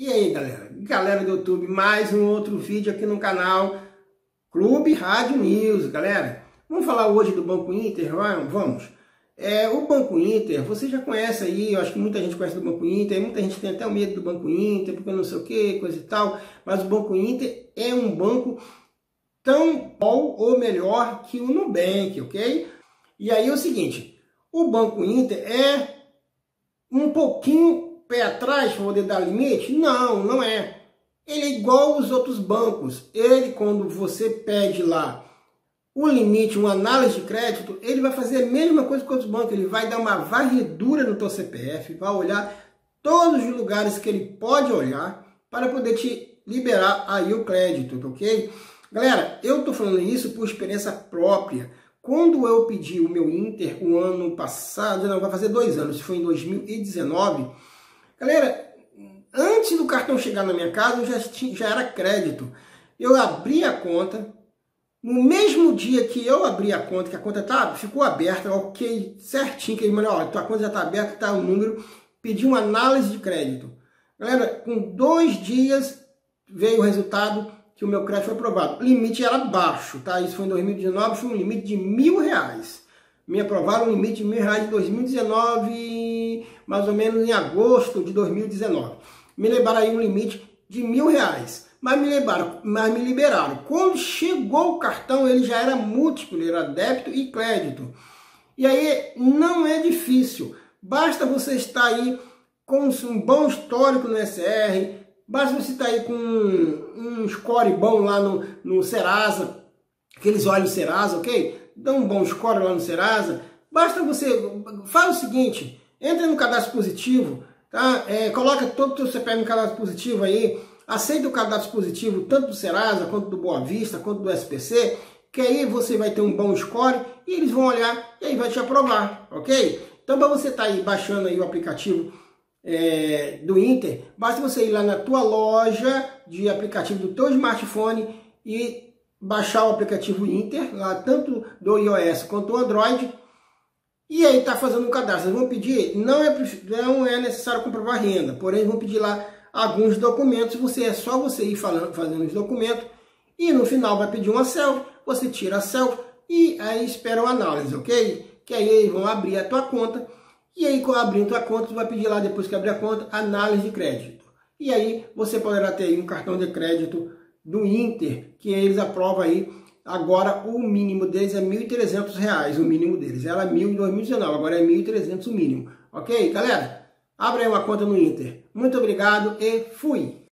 E aí, galera do YouTube, mais um outro vídeo aqui no canal Clube Rádio News, galera. Vamos falar hoje do Banco Inter, vamos. O Banco Inter, você já conhece aí, eu acho que muita gente conhece do Banco Inter, muita gente tem até o medo do Banco Inter, porque não sei o que, coisa e tal, mas o Banco Inter é um banco tão bom ou melhor que o Nubank, ok? E aí é o seguinte, o Banco Inter é um pouquinho pé atrás para poder dar limite? Não, não é. Ele é igual aos outros bancos. Ele, quando você pede lá o limite, uma análise de crédito, ele vai fazer a mesma coisa que outros bancos. Ele vai dar uma varredura no teu CPF, vai olhar todos os lugares que ele pode olhar para poder te liberar aí o crédito, ok? Galera, eu estou falando isso por experiência própria. Quando eu pedi o meu Inter o ano passado, não, vai fazer 2 anos, foi em 2019, galera, antes do cartão chegar na minha casa, eu já era crédito. Eu abri a conta, no mesmo dia que eu abri a conta, que a conta ficou aberta, ok, certinho, que ele falou, olha, tua conta já está aberta, está o número, pedi uma análise de crédito. Galera, com 2 dias veio o resultado que o meu crédito foi aprovado. O limite era baixo, tá? Isso foi em 2019, foi um limite de R$1.000. Me aprovaram um limite de R$1.000 em 2019, mais ou menos em agosto de 2019. Me liberaram aí um limite de R$1.000, mas me liberaram. Quando chegou o cartão, ele já era múltiplo, ele era débito e crédito. E aí não é difícil, basta você estar aí com um bom histórico no SR, basta você estar aí com um score bom lá no Serasa, aqueles olhos Serasa, ok? Dá um bom score lá no Serasa. Basta você, faz o seguinte, entra no cadastro positivo, tá? Coloca todo o seu CPF no cadastro positivo aí, aceita o cadastro positivo tanto do Serasa, quanto do Boa Vista, quanto do SPC, que aí você vai ter um bom score e eles vão olhar e aí vai te aprovar, ok? Então, para você estar aí baixando aí o aplicativo do Inter, basta você ir lá na tua loja de aplicativo do teu smartphone e baixar o aplicativo Inter, lá tanto do iOS quanto do Android, e aí tá fazendo um cadastro. Eles vão pedir, não é necessário comprovar renda, porém vão pedir lá alguns documentos, é só você ir fazendo os documentos, e no final vai pedir uma selfie, você tira a selfie e aí espera uma análise, ok? Que aí eles vão abrir a tua conta. E aí, quando abrir a tua conta, tu vai pedir lá, depois que abrir a conta, análise de crédito. E aí, você poderá ter aí um cartão de crédito do Inter, que eles aprovam aí. Agora, o mínimo deles é R$1.300, o mínimo deles. Era 1.000 em 2019, agora é 1.300 o mínimo. Ok, galera? Abra aí uma conta no Inter. Muito obrigado e fui!